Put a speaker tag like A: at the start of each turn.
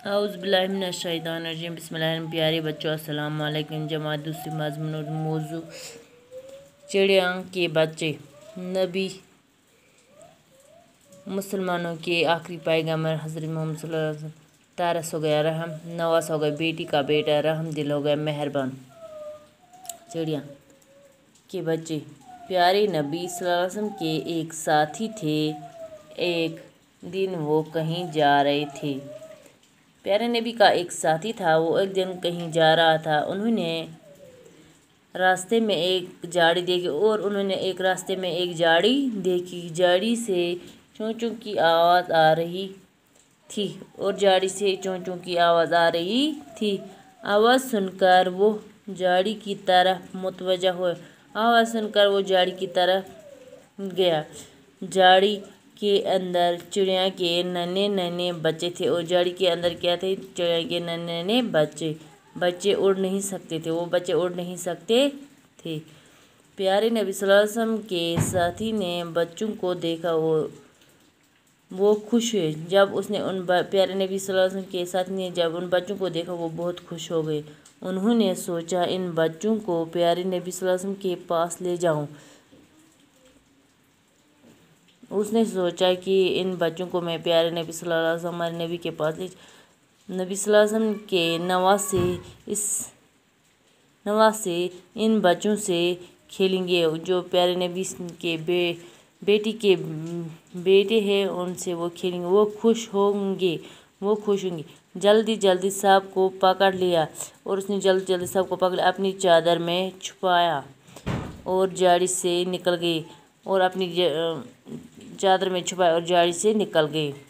A: اعوذ باللہ من الشیطان الرجیم بسم اللہ الرحمن الرحیم۔ پیارے بچوں السلام علیکم۔ جماعت دوسری مضمون اور موضوع چڑیا کے بچے۔ نبی مسلمانوں کے آخری پیغمبر حضرت محمد صلی اللہ علیہ وسلم۔ تارس ہو گیا رحم نواز ہو گیا بیٹی کا بیٹا، رحم دل ہو گیا مہربان۔ چڑیا کے بچے۔ پیارے نبی صلی اللہ علیہ وسلم کے ایک ساتھی تھے۔ ایک دن وہ کہیں جا رہے تھے۔ پیارے نبی کا ایک ساتھی تھا، وہ ایک دن کہیں جا رہا تھا۔ انہوں نے راستے میں ایک جھاڑی دیکھی، جھاڑی سے چوں چوں کی آواز آ رہی تھی آواز سن کر وہ جھاڑی کی طرف متوجہ ہوئے۔ گیا۔ جھاڑی کے اندر چڑیا کے ننھے ننھے بچے تھے اور جھاڑی کے اندر کیا تھے؟ چڑیا کے ننھے ننھے بچے۔ بچے اڑ نہیں سکتے تھے۔ پیارے نبی صلی اللہ علیہ وسلم کے ساتھی نے بچوں کو دیکھا، وہ خوش ہوئے۔ پیارے نبی صلی اللہ علیہ وسلم کے ساتھی نے جب ان بچوں کو دیکھا، وہ بہت خوش ہو گئے۔ انہوں نے سوچا ان بچوں کو پیارے نبی صلی اللہ علیہ وسلم کے پاس لے جاؤں۔ میں پیارے نبی صلی اللہ علیہ وسلم ہمارے نبی کے پاس نبی صلی اللہ علیہ وسلم کے نواز سے ان بچوں سے کھیلیں گے، جو پیارے نبی کے بیٹی کے بیٹے ہیں، ان سے وہ کھیلیں گے، وہ خوش ہوں گے۔ جلدی سب کو پکڑ لیا اور اس نے اپنی چادر میں چھپایا اور جھاڑی سے نکل گئے۔